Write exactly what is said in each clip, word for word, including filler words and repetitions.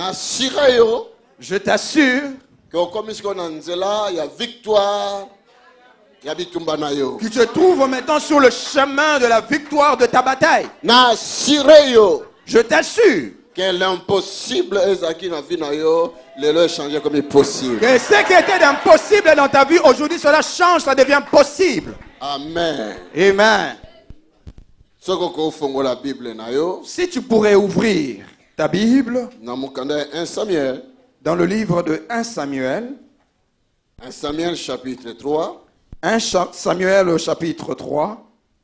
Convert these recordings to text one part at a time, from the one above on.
Je t'assure que tu te trouves maintenant sur le chemin de la victoire de ta bataille. Je t'assure que l'impossible est changé comme possible. Que ce qui était impossible dans ta vie, aujourd'hui cela change, ça devient possible. Amen. Amen. Si tu pourrais ouvrir ta Bible dans le livre de un Samuel. un Samuel chapitre trois. un Samuel au chapitre trois.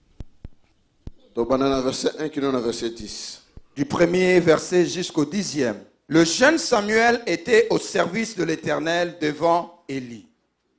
Verset un qui donne verset dix. Du premier verset jusqu'au dixième. Le jeune Samuel était au service de l'Éternel devant Élie.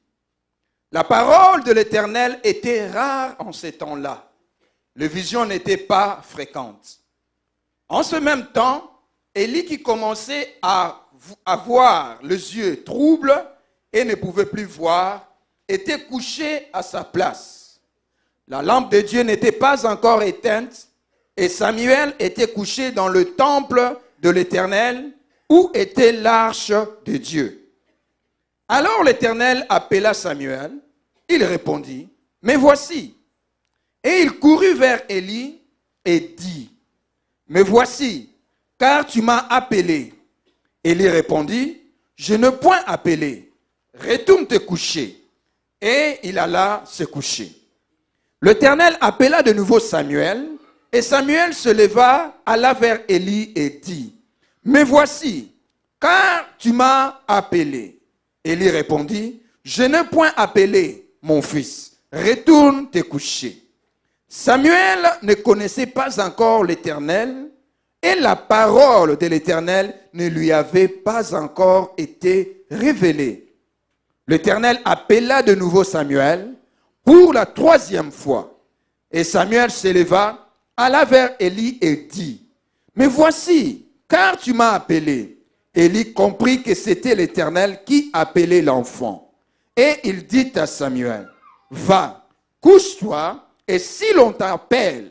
La parole de l'Éternel était rare en ces temps-là. Les visions n'étaient pas fréquentes. En ce même temps, Élie qui commençait à avoir les yeux troubles et ne pouvait plus voir, était couché à sa place. La lampe de Dieu n'était pas encore éteinte et Samuel était couché dans le temple de l'Éternel où était l'arche de Dieu. Alors l'Éternel appela Samuel. Il répondit, « Mais voici. » Et il courut vers Élie et dit, « Mais voici, car tu m'as appelé. » Élie répondit, « Je ne point appelé. Retourne te coucher. » Et il alla se coucher. L'Éternel appela de nouveau Samuel, et Samuel se leva, alla vers Élie et dit, « Mais voici, car tu m'as appelé. » Élie répondit, « Je n'ai point appelé, mon fils. Retourne te coucher. » Samuel ne connaissait pas encore l'Éternel, et la parole de l'Éternel ne lui avait pas encore été révélée. L'Éternel appela de nouveau Samuel pour la troisième fois. Et Samuel se leva, alla vers Élie et dit, « Mais voici, car tu m'as appelé. » Élie comprit que c'était l'Éternel qui appelait l'enfant. Et il dit à Samuel, « Va, couche-toi, et si l'on t'appelle,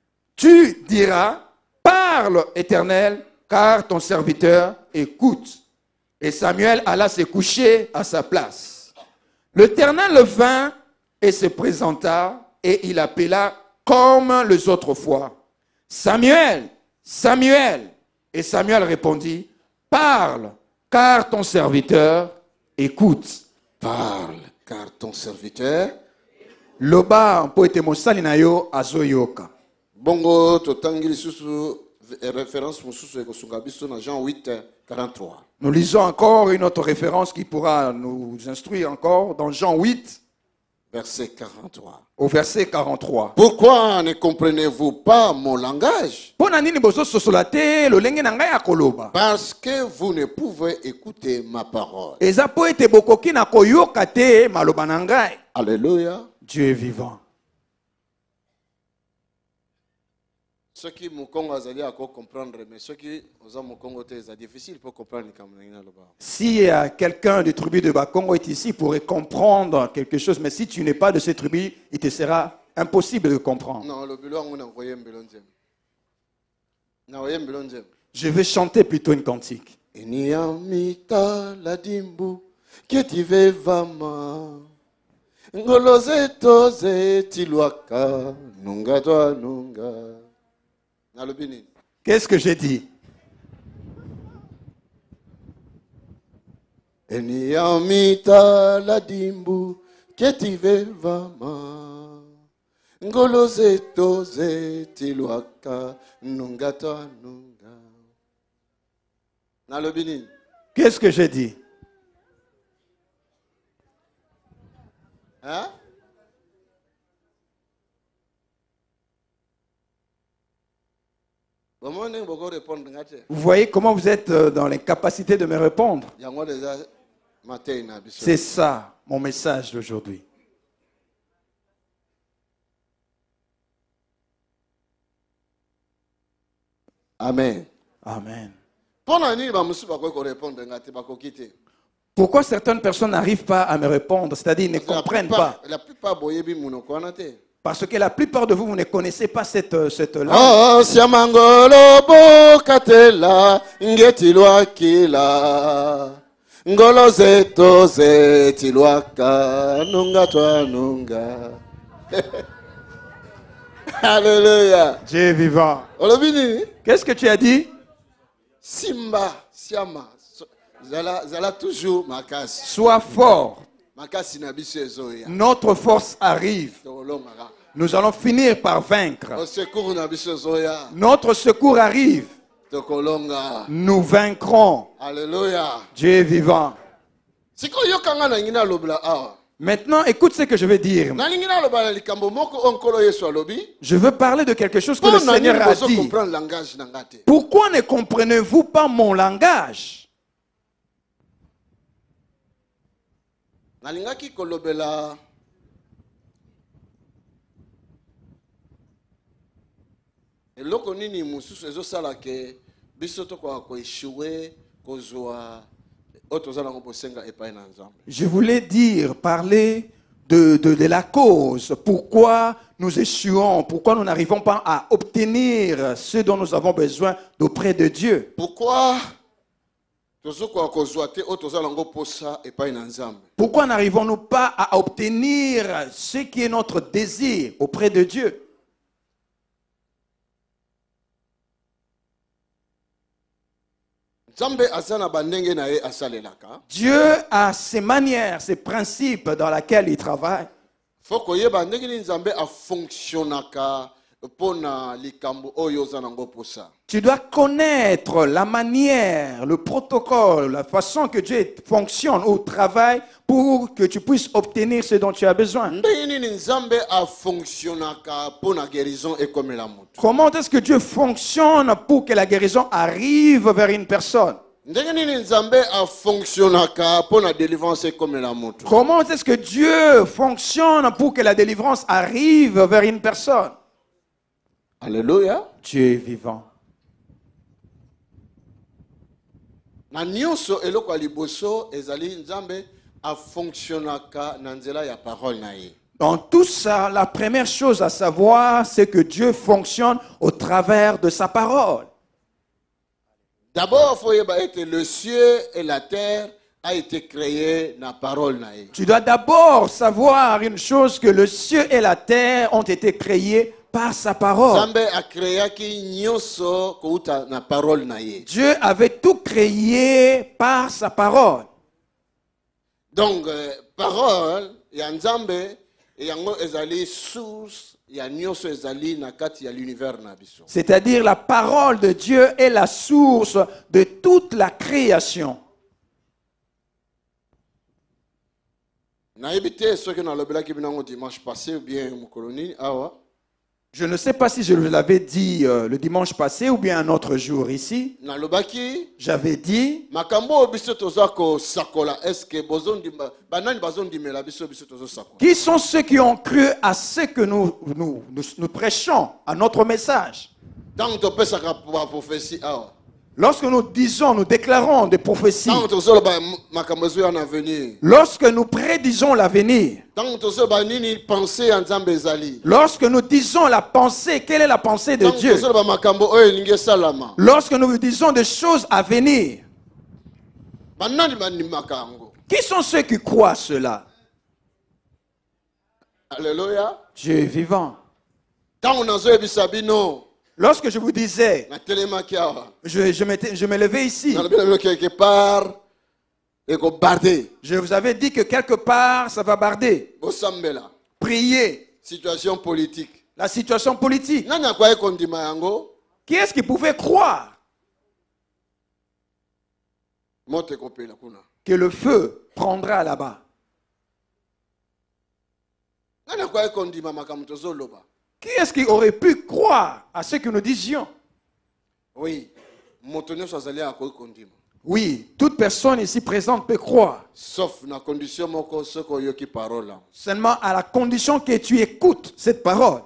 tu diras, « Parle, Éternel, car ton serviteur écoute. » Et Samuel alla se coucher à sa place. L'Éternel vint et se présenta, et il appela comme les autres fois, « Samuel, Samuel !» Et Samuel répondit, « Parle, car ton serviteur écoute. » Parle, car ton serviteur. Loba mpoete mosali na yo azoyoka. Bongo totangi lisusu référence mususu ekosunga biso na Jean huit quarante-trois. Nous lisons encore une autre référence qui pourra nous instruire encore dans Jean huit, verset quarante-trois. Au verset quarante-trois. Pourquoi ne comprenez-vous pas mon langage? Parce que vous ne pouvez écouter ma parole. Alléluia. Dieu est vivant. Ceux qui me connaissent à comprendre, mais ceux qui osent me connaissent, c'est difficile pour comprendre. Si euh, quelqu'un du tribu de Bakongo est ici, il pourrait comprendre quelque chose, mais si tu n'es pas de cette tribu, il te sera impossible de comprendre. Non, le bilan, on a envoyé un bilan. Je vais chanter plutôt une cantique. Eniamita la dimbu, ketive vama, ngoloze toze tiluaka, nunga toa nunga. Qu'est-ce que j'ai dit? Eniamita la dimbu, ketive vama, ngoloze toze tiluaka, nunga toa nunga. Qu'est-ce que j'ai dit? Hein? Vous voyez comment vous êtes dans les capacités de me répondre? C'est ça mon message d'aujourd'hui. Amen. Amen. Pourquoi certaines personnes n'arrivent pas à me répondre, c'est-à-dire ne comprennent pas? La plupart Parce que la plupart de vous, vous ne connaissez pas cette, cette langue. Oh, siamangolo bokatela ngetilwa kila. Ngolo zeto zetilwaka nunga twa nunga. Alléluia. Dieu est vivant. Olobini, Qu'est-ce que tu as dit? Simba, siama. so- Zala, zala toujours makasi. Sois fort. Makasi na biso ezoya. Notre force arrive. Tolongaka. Nous allons finir par vaincre. Au secours na biso ezoya. Notre secours arrive. Tokolonga. Nous vaincrons. Alléluia. Dieu est vivant. Siko yokanga na ngina lobla awa. Maintenant, écoute ce que je vais dire. Na ngina lobala likambo moko onkolo Yesu alobi. Je veux parler de quelque chose que le Pour na Seigneur ngina a bozo dit. comprendre langage na ngate. Pourquoi ne comprenez-vous pas mon langage? Nalingaki kolobela eloko nini mususu ezosala ke biso tokoka koeshue kozwa oyo toza nango bosenga epai na nzambe. Je voulais dire, parler de, de, de la cause. Pourquoi nous échouons? Pourquoi nous n'arrivons pas à obtenir ce dont nous avons besoin d'auprès de Dieu? Pourquoi tozokoka kozwa te oyo toza nango posa epai na nzambe? Pourquoi n'arrivons-nous pas à obtenir ce qui est notre désir auprès de Dieu? Nzambe aza na bandenge na ye asalelaka. Dieu a ses manières, ses principes dans lesquels il travaille. Faut koyeba ndenge nini nzambe afonctionnaka pona likambo oyo oza nango posa. Tu dois connaître la manière, le protocole, la façon que Dieu fonctionne ou travaille pour que tu puisses obtenir ce dont tu as besoin. Ndenge nini nzambe afonctionnaka pona guérison ekomela moto. Comment est-ce que Dieu fonctionne pour que la guérison arrive vers une personne? Ndenge nini nzambe afonctionnaka pona délivrance ekomela moto. Comment est-ce que Dieu fonctionne pour que la délivrance arrive vers une personne? Alléluia. Dieu est vivant. Na nyonso eloko ya liboso ezali nzambe afonctionnaka na nzela ya parole na ye. Dans tout ça, la première chose à savoir, c'est que Dieu fonctionne au travers de sa parole. D'abord, il faut yeba ete le ciel et la terre a été créé na parole na ye. Tu dois d'abord savoir une chose, que le ciel et la terre ont été créés par sa parole. Nzambe akreaki nyonso kouta na parole na ye. Dieu avait tout créé par sa parole. Donc, euh, parole ya nzambe yango ezali source ya nyonso ezali na kati ya l'univers na biso. C'est-à-dire la parole de Dieu est la source de toute la création. Nayebi te soki nalobelaki binango dimanche passé ou bien mokolo nini awa. Je ne sais pas si je l'avais dit euh, le dimanche passé ou bien un autre jour ici. Nalobaki J'avais dit, makambo biso toza ko sakola eske bozondimba banani bazondimela biso biso tozo sakola. qui sont ceux qui ont cru à ce que nous, nous, nous, nous prêchons, à notre message? Tant topesaka ba prophétie awa. Lorsque nous disons, nous déclarons des prophéties, Tant tozoloba makambo ezo ya na venir. lorsque nous prédisons l'avenir, Tant tozoloba nini pensée ya nzambe ezali. lorsque nous disons la pensée, quelle est la pensée de Tant Dieu? tozoloba makambo oyo elingi esalama. Lorsque nous disons des choses à venir, Banani bandimaka yango. qui sont ceux qui croient cela? Alléluia. Dieu est vivant. Tant nazoyebisa bino Lorsque je vous disais, natelemaki awa. je, je, m'étais- je me levais ici, Nalobi na bino quelque part ekobarde. je vous avais dit que quelque part, ça va barder. Bosambela. Prier, Situation politique. la situation politique. Nani akwaye kondima yango? Qui est-ce qui pouvait croire Moto ekopela kuna. que le feu prendra là-bas? Nani akwaye kondima makambo tozoloba? Qui est-ce qui aurait pu croire à ce que nous disions? Oui. Moto nyonso azali akoki kondima. Oui, toute personne ici présente peut croire, Sauf na condition moko soki oyoki parole yango. seulement à la condition que tu écoutes cette parole.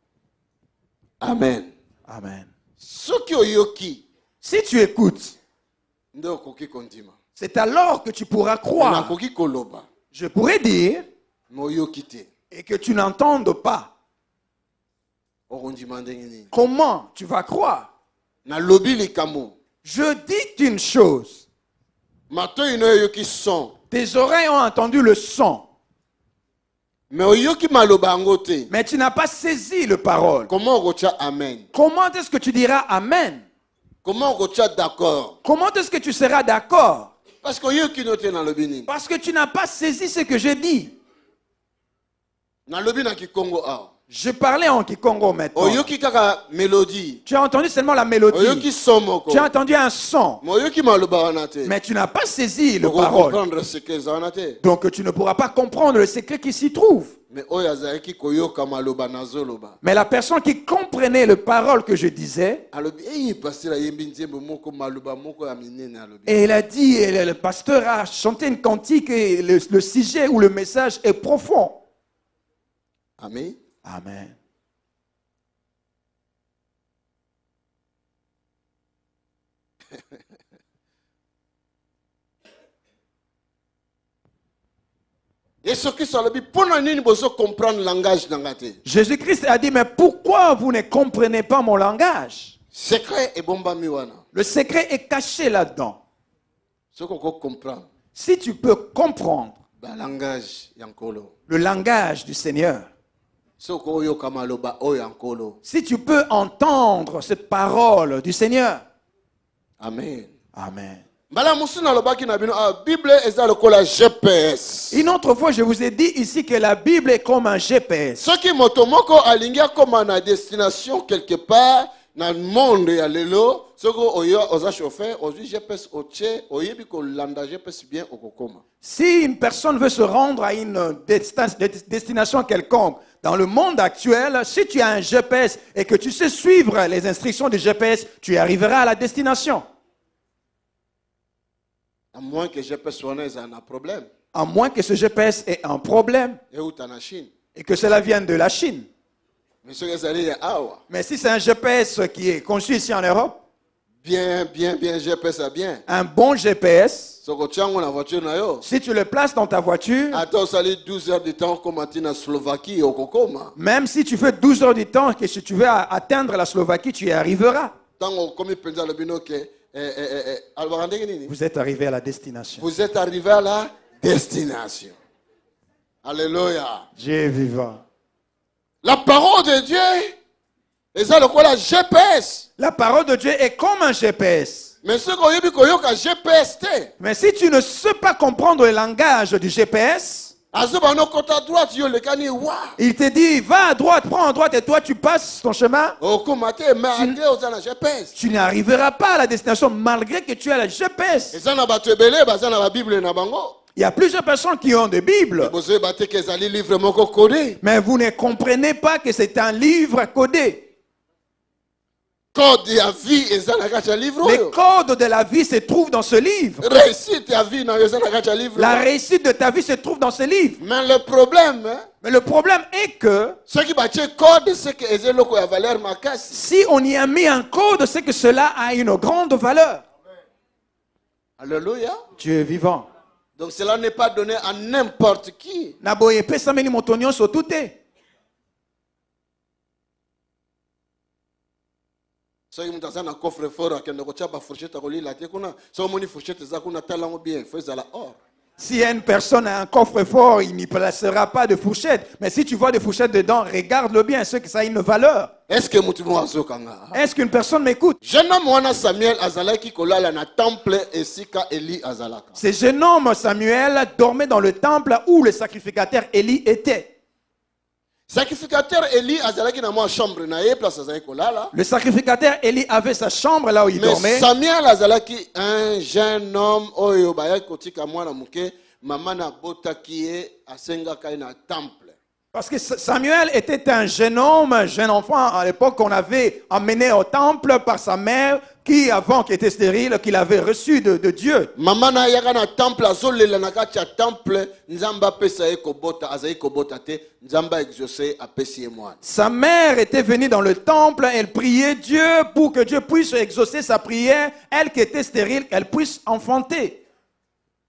Amen. Amen. Soki oyoki Si tu écoutes, nde okoki kondima. c'est alors que tu pourras croire. Nakoki koloba. Je pourrais dire, Mais oyoki te. et que tu n'entendes pas. okondima ndenge nini? Comment tu vas croire? Nalobi likambo. Je dis une chose. Matoi no yoki son. Tes oreilles ont entendu le son. Mais oyoki maloba yango te. Mais tu n'as pas saisi le parole. Comment okotia amen? Comment est-ce que tu diras amen? Comment okotia d'accord? Comment est-ce que tu seras d'accord? Parce que oyoki no te nalobi nini? Parce que tu n'as pas saisi ce que je dis. Nalobi na Kikongo awa. Je parlais en Kikongo maintenant. Oyoki kaka mélodie. Tu as entendu seulement la mélodie. Oyoki son moko. Tu as entendu un son. Mais oyoki maloba wana te. Mais tu n'as pas saisi le Oko parole. comprendre ce que ça wana te. Donc tu ne pourras pas comprendre le secret qui s'y trouve. Mais oyo azalaki koyoka maloba nazoloba. Mais la personne qui comprenait le parole que je disais, Alobi eh pasteur ayembi nzembo moko maloba moko ya minene alobi. et elle a dit, et le pasteur a chanté une cantique et le, le sujet ou le message est profond. Amen. Amen. Jésus-Christ a dit, mais pourquoi vous ne comprenez pas mon langage? Le secret est caché là-dedans. Si tu peux comprendre le langage du Seigneur, si tu peux entendre cette parole du Seigneur, Amen. Amen. Une autre fois, je vous ai dit ici que la Bible est comme un G P S. Ce qui motomoko alingia comme à destination quelque part dans le monde ya lelo, ce que oyo oza chauffeur, ozu G P S oche, oyebi ko landa G P S bien okokoma. Si une personne veut se rendre à une destination quelconque dans le monde actuel, si tu as un G P S et que tu sais suivre les instructions du G P S, tu arriveras à la destination. À moins que G P S soit un problème. À moins que ce G P S ait un problème. Et où en Chine? Et que cela vienne de la Chine. Mais si c'est un G P S qui est conçu ici en Europe, bien, bien, bien, G P S à bien. Un bon G P S, si tu le places dans ta voiture, même si tu fais douze heures du temps, que si tu veux atteindre la Slovaquie, tu y arriveras. Vous êtes arrivé à la destination. Vous êtes arrivé à la destination. Alléluia. Dieu est vivant. La parole de Dieu est ça le quoi la G P S. La parole de Dieu est comme un G P S. Mais ce qu'on dit qu'on a G P S. Mais si tu ne sais pas comprendre le langage du G P S, il te dit, va à droite, prends à droite et toi tu passes ton chemin. Tu, tu n'arriveras pas à la destination malgré que tu as la G P S. Il y a plusieurs personnes qui ont des Bibles. Mais vous ne comprenez pas que c'est un livre codé. Les codes de la vie se trouvent dans ce livre. La réussite de ta vie se trouve dans ce livre. Mais le problème, Mais le problème est que si on y a mis un code, c'est que cela a une grande valeur. Alléluia. Dieu est vivant. Donc cela n'est pas donné à n'importe qui. Si on Si une personne a un coffre-fort, il n'y placera pas de fourchette. Mais si tu vois des fourchettes dedans, regarde-le bien, ce que ça a une valeur. Est-ce que Est-ce qu'une personne m'écoute? Ce jeune homme Samuel dormait dans le temple où le sacrificateur Élie était. Sacrificateur Élie azalaki na mo chambre na ye place azalaki kolala. Le sacrificateur Élie avait sa chambre là où il Mais dormait. Samuel azalaki un jeune homme oyo bayaki kotika mwana muke mama na botaki ye asengaka na temple. Parce que Samuel était un jeune homme, un jeune enfant à l'époque qu'on avait emmené au temple par sa mère qui avant qui était stérile, qu'il avait reçu de, de Dieu. Mama na yaka na temple azolela na kati ya temple nzamba pesa ye kobota azai kobota te nzamba exaucer apesi ye mwana. Sa mère était venue dans le temple, elle priait Dieu pour que Dieu puisse exaucer sa prière, elle qui était stérile, qu'elle puisse enfanter.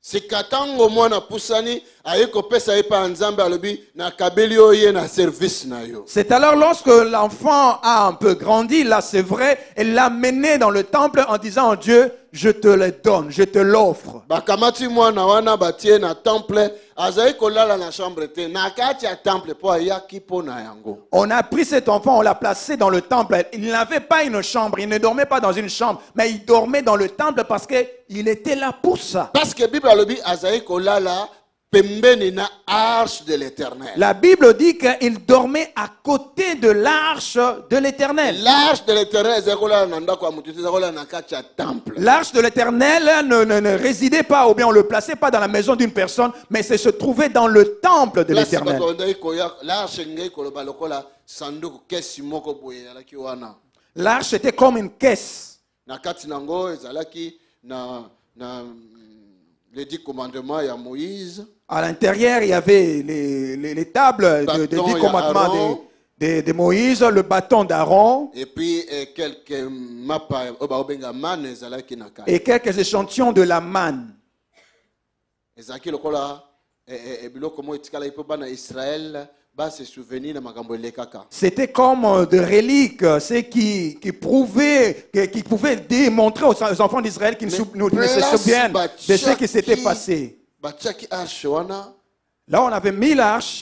sika tango mwana pusani aye kopesa ye pa nzambe alobi na kabeli oye na service na yo. C'est alors lorsque l'enfant a un peu grandi, là c'est vrai, elle l'a mené dans le temple en disant à Dieu, je te le donne, je te l'offre. Bakamati mwana wana batie na temple azai kolala na chambre te na kati ya temple po ayaki po na yango. On a pris cet enfant, on l'a placé dans le temple. Il n'avait pas une chambre, il ne dormait pas dans une chambre, mais il dormait dans le temple parce qu'il était là pour ça. Parce que Bible alobi azai kolala pembeni na arche de l'Éternel. La Bible dit qu'il dormait à côté de l'arche de l'Éternel. L'arche de l'Éternel ezai kolala na ndako ya mutu ezai kolala na kati ya temple. L'arche de l'Éternel ne, ne, ne résidait pas, ou bien on ne le plaçait pas dans la maison d'une personne, mais c'est se trouvait dans le temple de l'Éternel. L'arche ngei koloba lokola sanduku kesi moko boye alaki wana. L'arche était comme une caisse. Na kati nango ezalaki na na les dix commandements ya Moïse. À l'intérieur, il y avait les, les, les tables de, de dix commandements de, de, de Moïse, le bâton d'Aaron. Et puis et quelques mapa obenga man ezalaki na kati. Et quelques échantillons de la manne. Ezaki lokola e biloko mo etikala ipo bana Israël. C'était comme des reliques, c'est qui, qui prouvaient, qui, qui pouvaient démontrer aux enfants d'Israël qu'ils ne se souviennent de ce qui s'était passé. Là, on avait mis l'arche.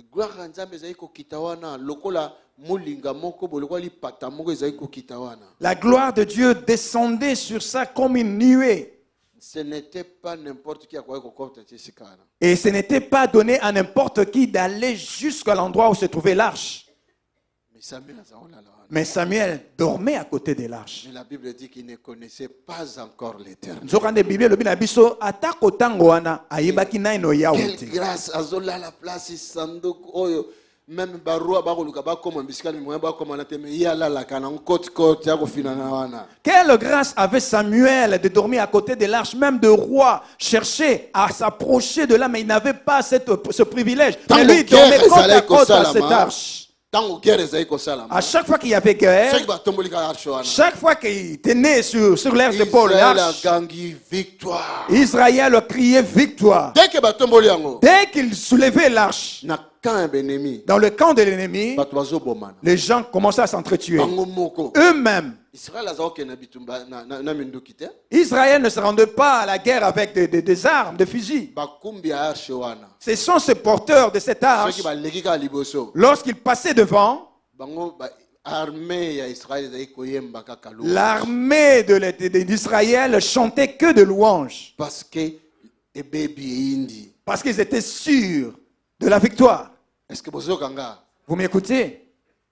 La gloire de Dieu descendait sur ça comme une nuée. Ce n'était pas n'importe qui à quoi. Et ce n'était pas donné à n'importe qui d'aller jusqu'à l'endroit où se trouvait l'arche. Mais Samuel dormait à côté de l'arche. Mais la Bible dit qu'il ne connaissait pas encore l'Éternel. Quelle grâce à la place même barua bakoluka bakoma bisikani moya bakoma na teme yala la kana côte côte ya kofinana wana. Quelle grâce avait Samuel de dormir à côté de l'arche, même de roi cherchait à s'approcher de là, mais il n'avait pas cette, ce privilège. Mais lui, il dormait côte à côte à cette arche. À chaque fois qu'il y avait guerre, chaque fois qu'il tenait sur, sur l'air d'épaule l'arche, Israël criait victoire. Dès qu'il soulevait l'arche, dans le camp de l'ennemi, les gens commençaient à s'entretuer. Eux-mêmes. Israël ne se rendait pas à la guerre avec des, des, des armes, des fusils. Ce sont ces porteurs de cette arche. Lorsqu'ils passaient devant, l'armée d'Israël chantait que de louanges. Parce qu'ils étaient sûrs de la victoire. Est-ce que vous m'écoutez?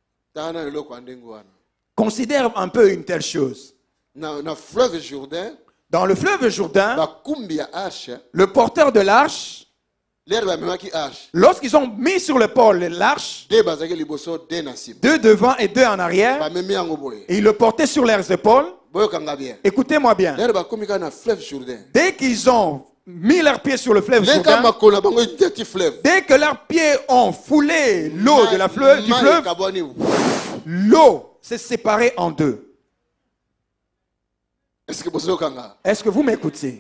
Considère un peu une telle chose. Dans le fleuve Jourdain, le porteur de l'arche, lorsqu'ils ont mis sur l'épaule l'arche, deux devant et deux en arrière, et ils le portaient sur leurs épaules. Écoutez-moi bien. Dès qu'ils ont mis leurs pieds sur le fleuve Jourdain, dès que leurs pieds ont foulé l'eau de la fleuve, du fleuve, l'eau s'est séparée en deux. Est-ce que vous m'écoutez?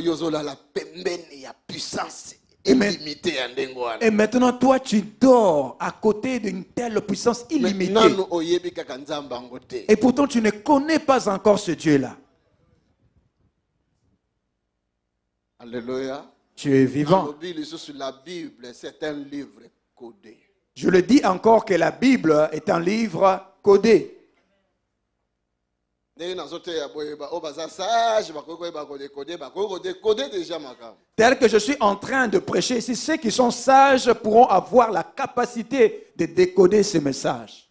Et maintenant, toi, tu dors à côté d'une telle puissance illimitée. Et pourtant, tu ne connais pas encore ce Dieu-là. Alléluia. Tu es vivant. La Bible, c'est un livre codé. Je le dis encore que la Bible est un livre codé. Tel que je suis en train de prêcher, si ceux qui sont sages pourront avoir la capacité de décoder ce message.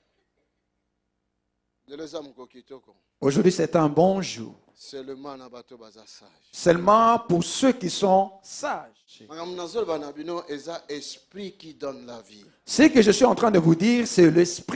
Aujourd'hui, c'est un bon jour. Seulement pour ceux qui sont sages. Ce que je suis en train de vous dire, c'est l'esprit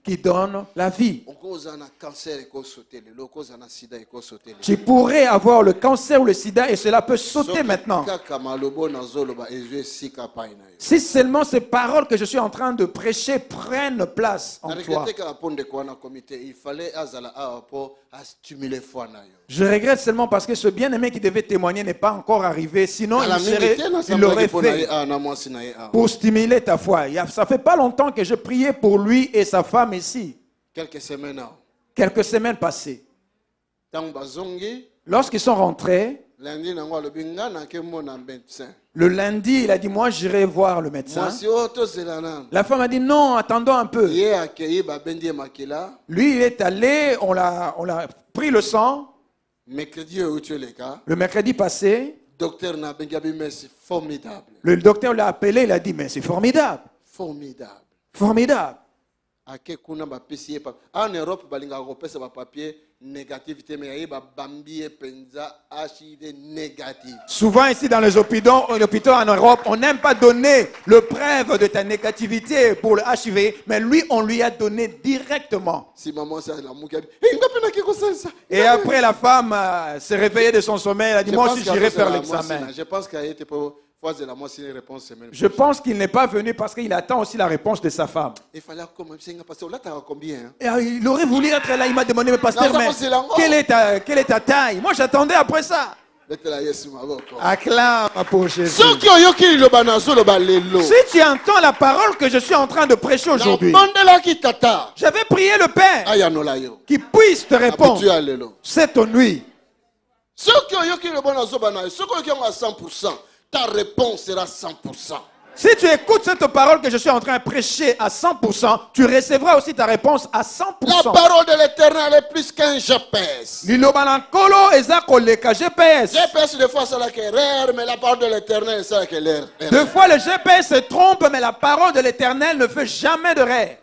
qui donne la vie. okozana cancer ekosauter lelo, okozana sida ekosauter lelo. Tu pourrais avoir le cancer ou le sida et cela peut sauter maintenant. Kaka malobo nazoloba ezwe sika pai na yo. Si seulement ces paroles que je suis en train de prêcher prennent place en Na toi. regrette ka ponde kwa na comité, il fallait azala awa po a stimuler foi na yo. Je regrette seulement parce que ce bien-aimé qui devait témoigner n'est pas encore arrivé. Sinon, il, Ala serait, mingi te na il l'aurait sambaki pona ye fait a na mwasi na ye a. pour stimuler ta foi. Il y a- Ça fait pas longtemps que je priais pour lui et sa femme ici. Quelques semaines now. Quelques semaines passées. Tango bazongi, Lorsqu'ils sont rentrés, lundi nango alobi nga na ke mona médecin. le lundi, il a dit, moi, j'irai voir le médecin. Mwasi o tozela nana. La femme a dit, non, attendons un peu. Ye akei babendi ye makila. Lui, il est allé, on l'a, on l'a pris le sang. Mercredi euti le cas. Le mercredi passé, Docteur na bengabi merci formidable. le docteur l'a appelé, il a dit, mais c'est formidable. Formidable. Formidable. Ake kuna ba P C pa. En Europe balinga ko pesa ba papier négativité mais ye ba bambi e penza H I V négatif. Souvent ici dans les hôpitaux, les hôpitaux en Europe, on n'aime pas donner le preuve de ta négativité pour le H I V, mais lui, on lui a donné directement. Si maman ça la mukabi. Eh ngapi na kiko ça. Et après, la femme euh, s'est réveillée de son sommeil, elle a dit, moi aussi, j'irai faire l'examen. Je pense qu'elle était pour fois de la moi c'est une réponse semaine. Je pense qu'il n'est pas venu parce qu'il attend aussi la réponse de sa femme. Il fallait comme c'est parce que là tu as combien hein? Et, euh, il aurait voulu être là, il m'a demandé, mais pasteur, Non, mais ça, c'est l'ango. quelle est, ta, quelle est ta taille? Moi, j'attendais après ça. Mettez la Yesu maboko. Acclame pour Jésus. Ceux qui ont yoki lo banazo lo balelo. Si tu entends la parole que je suis en train de prêcher aujourd'hui, Mandela ki tata. j'avais prié le Père Aya no la yo. qui puisse te Tu répondre alelo. cette nuit. Ceux qui ont yoki lo banazo banayo, ceux qui ont à cent pour cent, ta réponse sera cent pour cent. Si tu écoutes cette parole que je suis en train de prêcher à cent pour cent, tu recevras aussi ta réponse à cent pour La cent. parole de l'Éternel est plus qu'un G P S. Liloba na nkolo eza koleka G P S. G P S des fois c'est la erreur, mais la parole de l'Éternel c'est la erreur. Deux fois le G P S se trompe, mais la parole de l'Éternel ne fait jamais de rêve.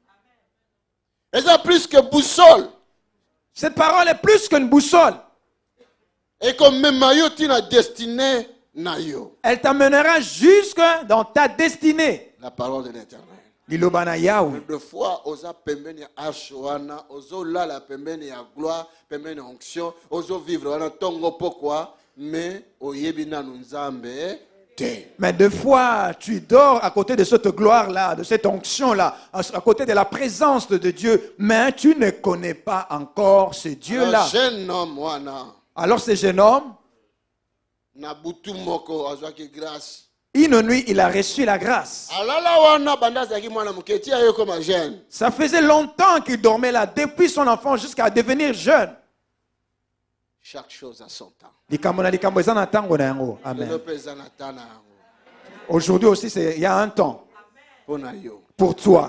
Et ça plus que boussole. Cette parole est plus qu'une boussole. Et comme même maillot tina destinée nayo. Elle t'amènera jusque dans ta destinée. La parole de l'Éternel. Liloba na Yahweh. Deux fois osa pembeni ya ashwana, ozo la la pembeni ya gloire, pembeni ya onction, ozo vivre wana tongo pourquoi, mais oyebi nanu nzambe te. Mais deux fois, tu dors à côté de cette gloire-là, de cette onction-là, à côté de la présence de Dieu, mais tu ne connais pas encore ce Dieu-là. Un jeune homme wana Alors ce jeune homme, na butu moko azwaki grâce. une nuit, il a reçu la grâce. Alala wana banda zaki mwana muketi ayo comme jeune. Ça faisait longtemps qu'il dormait là, depuis son enfant jusqu'à devenir jeune. Chaque chose a son temps. Likambo na likambo eza na ntango na yango. Amen. Lelo pesa na tana yango. Aujourd'hui aussi, c'est- il y a un temps Pona yo. pour toi.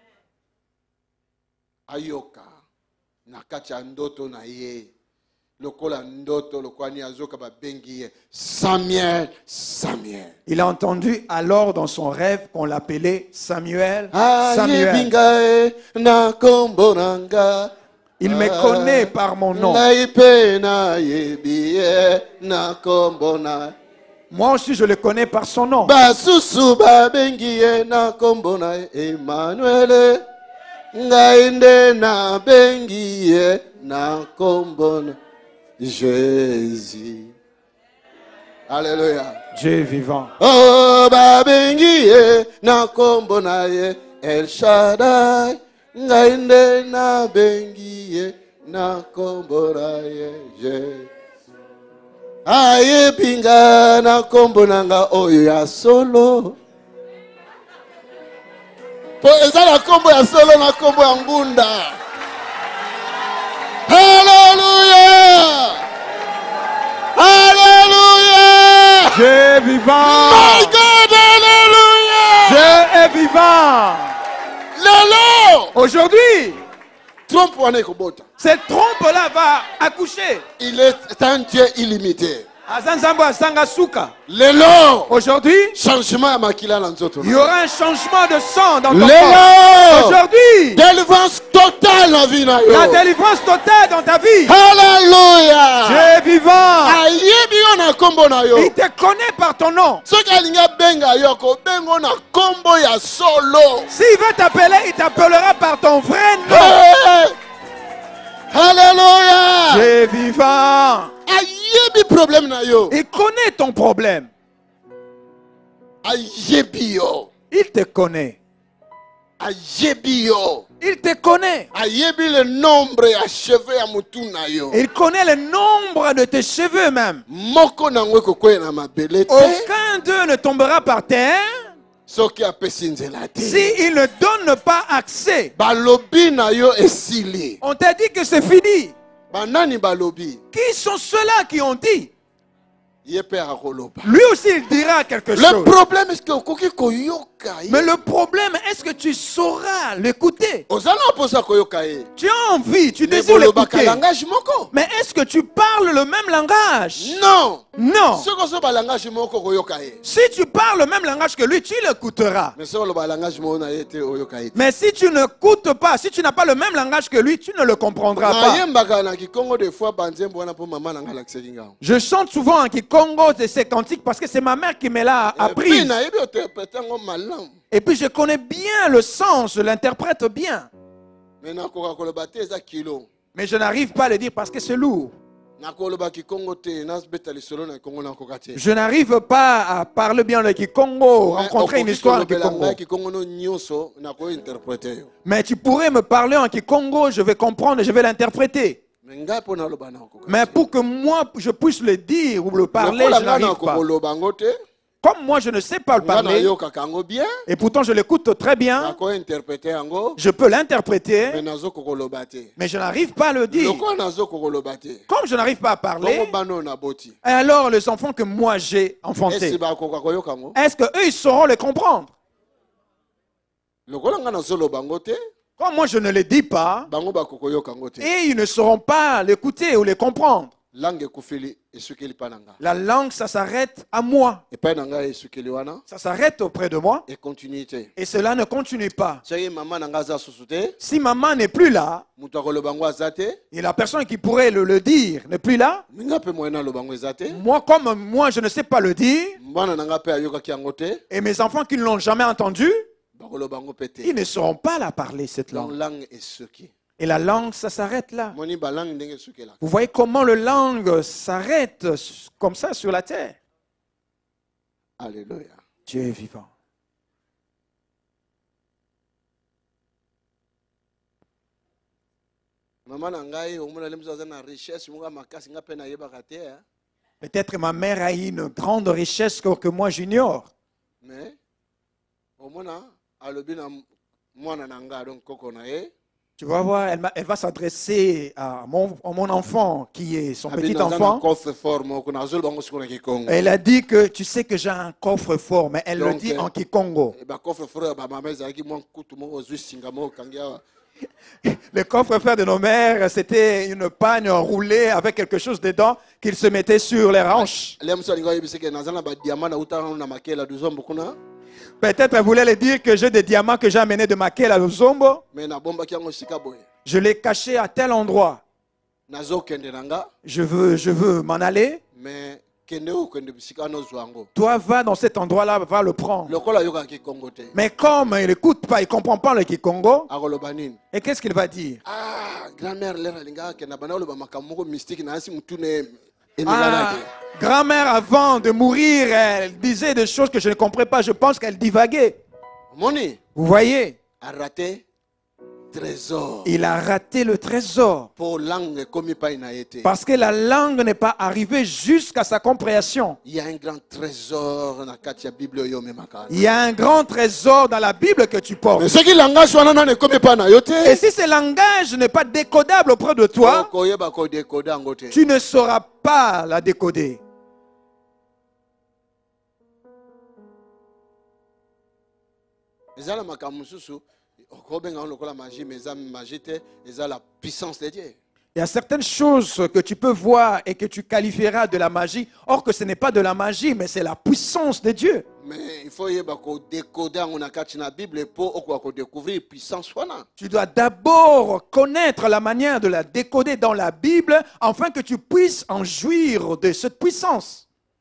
Ayoka na kati ya ndoto na ye. Lokola ndoto lokwani azoka ba bengi ye. Samuel, Samuel. Il a entendu alors dans son rêve qu'on l'appelait Samuel. Aye Samuel. bingae na kombonanga. Il me connaît par mon nom. Naipe na yebiye na kombona. Moi aussi, je le connais par son nom. Basusu ba bengi ye na kombona Emmanuel. Ngainde na bengi ye na kombona Jésus. Alléluia. Dieu est vivant. Oh ba bengi ye na kombona ye El Shaddai. Ngainde na bengi ye na kombona ye Jésus. Aye pinga na kombonanga oyo ya solo. Po eza na kombo ya solo na kombo ya ngunda. Alléluia. Alléluia. Dieu est vivant. My God, alléluia. Dieu est vivant. Lelo. Aujourd'hui, Trompe wana ekobota. cette trompe-là va accoucher. Il est un Dieu illimité. Azanzambo asanga suka. Lelo. Aujourd'hui, Changement ya makila na nzoto. il y aura un changement de sang dans ton corps. Lelo. Aujourd'hui, Délivrance totale na vie na yo. la délivrance totale dans ta vie. Alléluia. Dieu est vivant. Ayebi yo na kombo na yo. Il te connaît par ton nom. Soki alinga benga yo ko bengo na kombo ya solo. S'il veut t'appeler, il t'appellera par ton vrai nom. Hey! Alléluia. Dieu vivant. Ayebi problème na yo. Il connaît ton problème. Ayebi yo. Il te connaît. Ayebi yo. Il te connaît. Ayebi le nombre ya cheveux ya mutu na yo. Il connaît le nombre de tes cheveux même. Moko nango kokoye na mabele te. Aucun d'eux ne tombera par terre Soki apesi nzela te. s'il ne donne pas accès. Balobi na yo esili. On t'a dit que c'est fini. Banani balobi. Qui sont ceux-là qui ont dit? Ye pe akoloba. Lui aussi, il dira quelque Le chose. problème est que okoki koyoka ye. Mais le problème, est-ce que tu sauras l'écouter? Ozala posa koyoka ye. Tu as envie, tu Mais désires bolobaka l'écouter. langage moko. Mais est-ce que tu parles le même langage? Non. Non. Soko so ba langage moko koyoka ye. Si tu parles le même langage que lui, tu l'écouteras. Mais soko ba langage moko na ye te oyoka ye. Mais si tu n'écoutes pas, si tu n'as pas le même langage que lui, tu ne le comprendras Na pas. yembaka na Kikongo des fois banzembo wana po mama na ngala kisekinga. Je chante souvent en Kikongo de ces cantiques parce que c'est ma mère qui me l'a appris. Puis na yebi interpréter ngo malamu. Et puis je connais bien le sens, je l'interprète bien. Mais na koka koloba te eza kilo. Mais je n'arrive pas à le dire parce que c'est lourd. Na koloba Kikongo te na beta lisolo na Kongo na koka te. Je n'arrive pas à parler bien le Kikongo, rencontrer une histoire en Kikongo. Kikongo no nyonso na ko interpréter yo. Mais tu pourrais me parler en Kikongo, je vais comprendre et je vais l'interpréter. Mais ngai po na loba na koka. Mais pour que moi je puisse le dire ou le parler, je n'arrive pas. Comme moi je ne sais pas le parler, et pourtant je l'écoute très bien, je peux l'interpréter, mais je n'arrive pas à le dire. Comme je n'arrive pas à parler, et alors les enfants que moi j'ai enfantés, est-ce qu'eux ils sauront les comprendre? Comme moi je ne les dis pas, et ils ne sauront pas l'écouter ou les comprendre. La langue, ça s'arrête à moi. Ça s'arrête auprès de moi. Et cela ne continue pas. Si maman n'est plus là, et la personne qui pourrait le, le dire n'est plus là, moi comme moi je ne sais pas le dire, et mes enfants qui ne l'ont jamais entendu, ils ne sauront pas la parler cette langue. Et la langue, ça s'arrête là. Vous voyez comment la langue s'arrête comme ça sur la terre. Alléluia. Dieu est vivant. Peut-être ma mère a eu une grande richesse que moi j'ignore. Mais, tu vas voir, elle, elle va s'adresser à mon, à mon enfant qui est son petit enfant. Elle a dit que tu sais que j'ai un coffre fort, mais elle Donc, le dit en Kikongo. Le coffre-fort de nos mères, c'était une pagne enroulée avec quelque chose dedans qu'ils se mettaient sur les hanches. Peut-être elle voulait lui dire que j'ai des diamants que j'ai amenés de Makela à Luzombo. Je l'ai caché à tel endroit. Je veux, je veux m'en aller. Toi, va dans cet endroit-là, va le prendre. Mais comme il n'écoute pas, il ne comprend pas le Kikongo, et qu'est-ce qu'il va dire? Ah, grand-mère, Ah, grand-mère, avant de mourir, elle disait des choses que je ne comprenais pas. Je pense qu'elle divaguait. Vous voyez? Trésor. Il a raté le trésor. Parce que la langue n'est pas arrivée jusqu'à sa compréhension. Il y a un grand trésor dans la Bible. Il y a un grand trésor dans la Bible que tu portes. Et si ce langage n'est pas décodable auprès de toi, tu ne sauras pas la décoder. Il y a certaines choses que tu peux voir et que tu qualifieras de la magie, or que ce n'est pas de la magie, mais c'est la puissance de Dieu. Mais il faut décoder la Bible pour découvrir la puissance. Tu dois d'abord connaître la manière de la décoder dans la Bible, afin que tu puisses en jouir de cette puissance.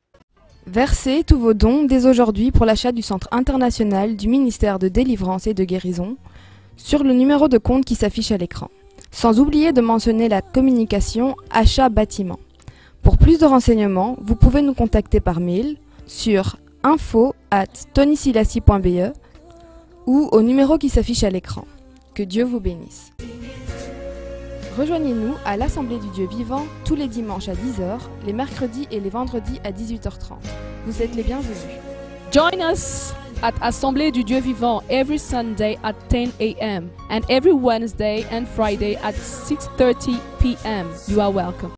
Versez tous vos dons dès aujourd'hui pour l'achat du Centre international du ministère de délivrance et de guérison sur le numéro de compte qui s'affiche à l'écran. Sans oublier de mentionner la communication achat bâtiment. Pour plus de renseignements, vous pouvez nous contacter par mail sur info arobase tonysilassi point b e ou au numéro qui s'affiche à l'écran. Que Dieu vous bénisse. Rejoignez-nous à l'Assemblée du Dieu vivant tous les dimanches à dix heures, les mercredis et les vendredis à dix-huit heures trente. Vous êtes les bienvenus. Join us at Assemblée du Dieu vivant every Sunday at ten a m and every Wednesday and Friday at six thirty p m You are welcome.